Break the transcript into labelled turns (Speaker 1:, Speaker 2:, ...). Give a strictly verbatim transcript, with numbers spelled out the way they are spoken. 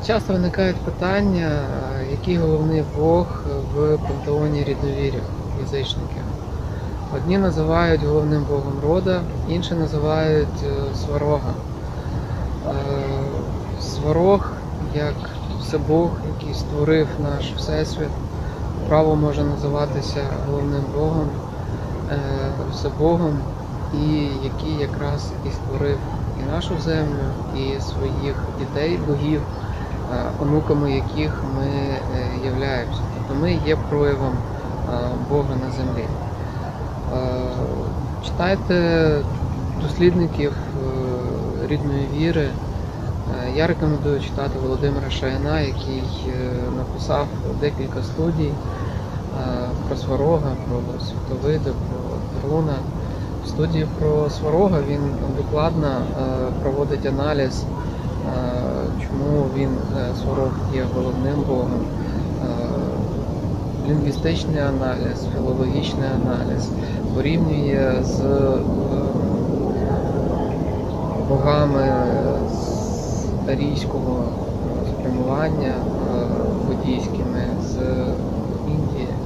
Speaker 1: Часто виникають питання, який головний Бог в пантеоні рідновірів, язичників. Одні називають головним Богом рода, інші називають Сварога. Сварог, як Всебог, який створив наш Всесвіт, право може називатися головним Богом, Всебогом, і який якраз і створив і нашу землю, і своїх дітей, богів, онуками яких ми являємося. Тобто ми є проявом Бога на землі. Читайте дослідників рідної віри. Я рекомендую читати Володимира Шаяна, який написав декілька студій про Сварога, про Світовида, про Перуна. В студії про Сварога він докладно проводить аналіз, чому він, Сварог, є головним Богом, лінгвістичний аналіз, філологічний аналіз, порівнює з богами з арійського спрямування буддійськими з Індії.